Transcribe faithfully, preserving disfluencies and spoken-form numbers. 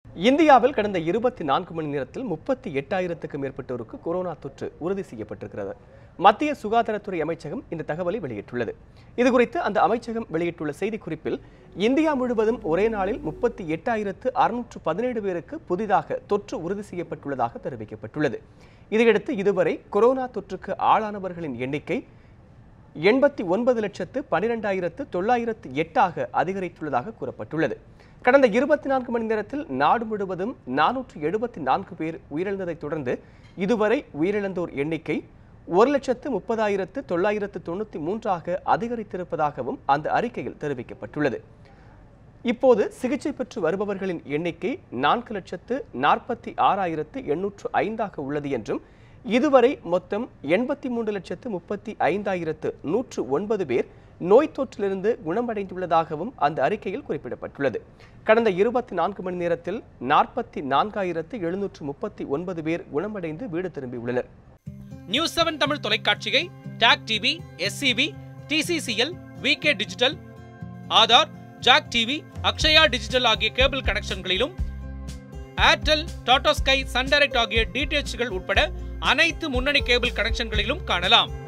இந்தியாவில் கடந்த இருபத்தி நான்கு மணி நேரத்தில் முப்பத்தி எட்டாயிரத்துக்கும் மேற்பட்டோருக்கு கொரோனா தொற்று உறுதி செய்யப்பட்டிருக்கிறது. மத்திய சுகாதாரத்துறை அமைச்சகம் இந்த தகவலை வெளியிட்டுள்ளது. இதுகுறித்து அந்த அமைச்சகம் வெளியிட்டுள்ள செய்திக்குறிப்பில், இந்தியா முழுவதும் ஒரே நாளில் முப்பத்தி எட்டாயிரத்து அறுநூற்று பதினேழு பேருக்கு புதிதாக தொற்று உறுதி செய்யப்பட்டுள்ளதாக தெரிவிக்கப்பட்டுள்ளது. இதையடுத்து இதுவரை கொரோனா தொற்றுக்கு ஆளானவர்களின் எண்ணிக்கை எண்பத்தி ஒன்பது லட்சத்து பனிரெண்டாயிரத்து தொள்ளாயிரத்து எட்டாக அதிகரித்துள்ளதாக கூறப்பட்டுள்ளது. கடந்த இருபத்தி நான்கு மணி நேரத்தில் நாடு முழுவதும் நானூற்று எழுபத்தி நான்கு பேர் உயிரிழந்ததை தொடர்ந்து இதுவரை உயிரிழந்தோர் எண்ணிக்கை ஒரு லட்சத்து முப்பதாயிரத்து தொள்ளாயிரத்து தொண்ணூற்றி மூன்றாக அதிகரித்திருப்பதாகவும் அந்த அறிக்கையில் தெரிவிக்கப்பட்டுள்ளது. இப்போது சிகிச்சை பெற்று வருபவர்களின் எண்ணிக்கை நான்கு லட்சத்து நாற்பத்தி ஆறாயிரத்து எண்ணூற்று ஐந்தாக உள்ளது என்றும், இதுவரை மொத்தம் எண்பத்தி மூன்று லட்சத்து முப்பத்தி ஐந்தாயிரத்து நூற்று ஒன்பது பேர் நோய் தொற்றிலிருந்து குணமடைந்துள்ளதாகவும் அந்த அறிக்கையில் குறிப்பிடப்பட்டுள்ளது. கடந்த இருபத்தி நான்கு மணி நேரத்தில் நாற்பத்தி நான்காயிரத்து எழுநூற்று முப்பத்தி ஒன்பது பேர் குணமடைந்து வீடு திரும்பியுள்ளனர். நியூஸ் செவன் தமிழ் தொலைக்காட்சியை talk TV, SCB, TCCL, VK digital, Aadhaar, jack TV, Akshaya digital ஆகிய கேபிள் கனெக்ஷன்களிலும், Airtel, Tata sky, sun direct ஆகிய டிடிஎச்கள் உட்பட அனைத்து முன்னணி கேபிள் கனெக்ஷன்களிலும் காணலாம்.